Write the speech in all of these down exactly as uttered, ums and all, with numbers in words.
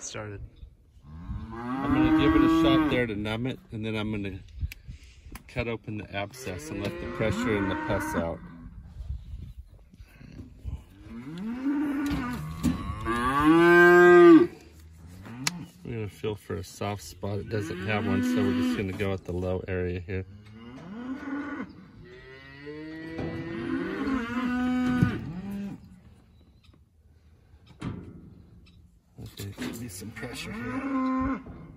Started. I'm going to give it a shot there to numb it, and then I'm going to cut open the abscess and let the pressure and the pus out. We're going to feel for a soft spot. It doesn't have one, so we're just going to go at the low area here. Okay, there should be some pressure here.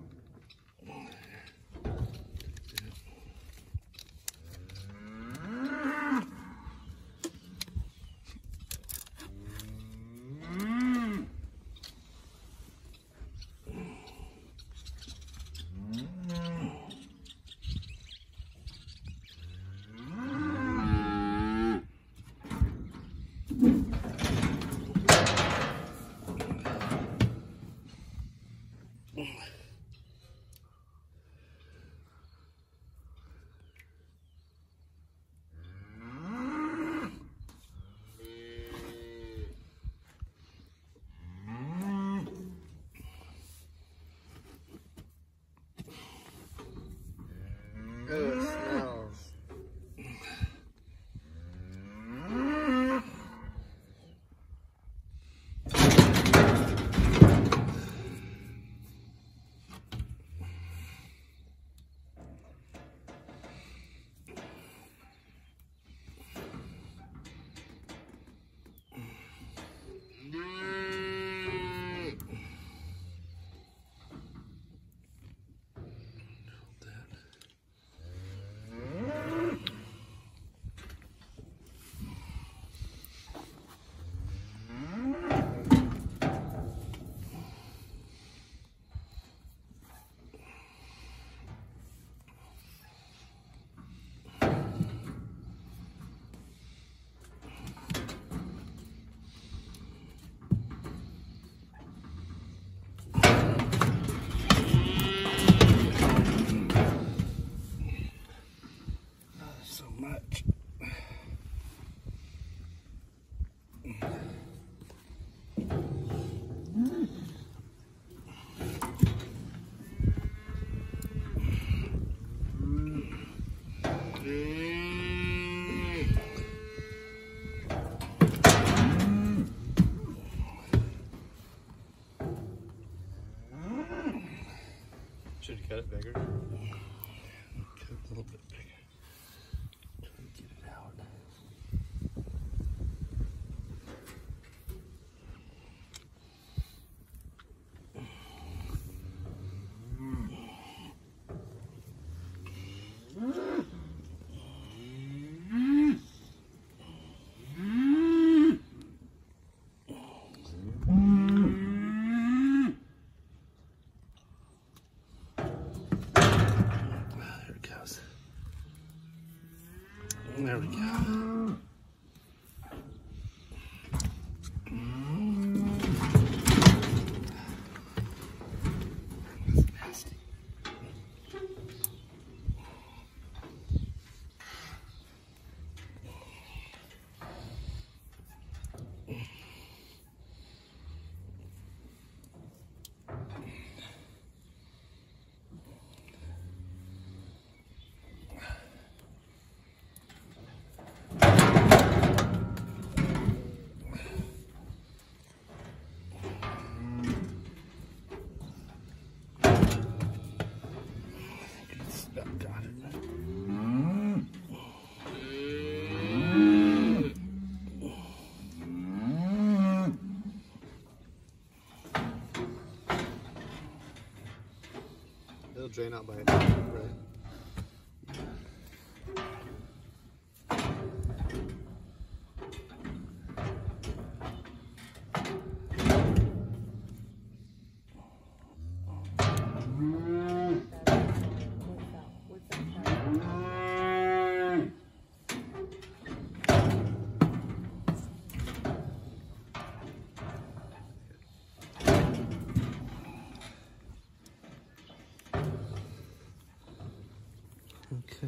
Oh, it smells. Should you cut it bigger? Cut it a little bit bigger. Try to get it out. There we go. That's nasty. Got it. It'll drain out by itself, right? Okay.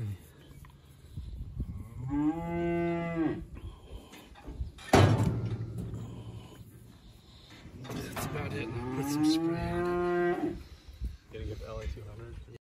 That's about it. Put some spray on.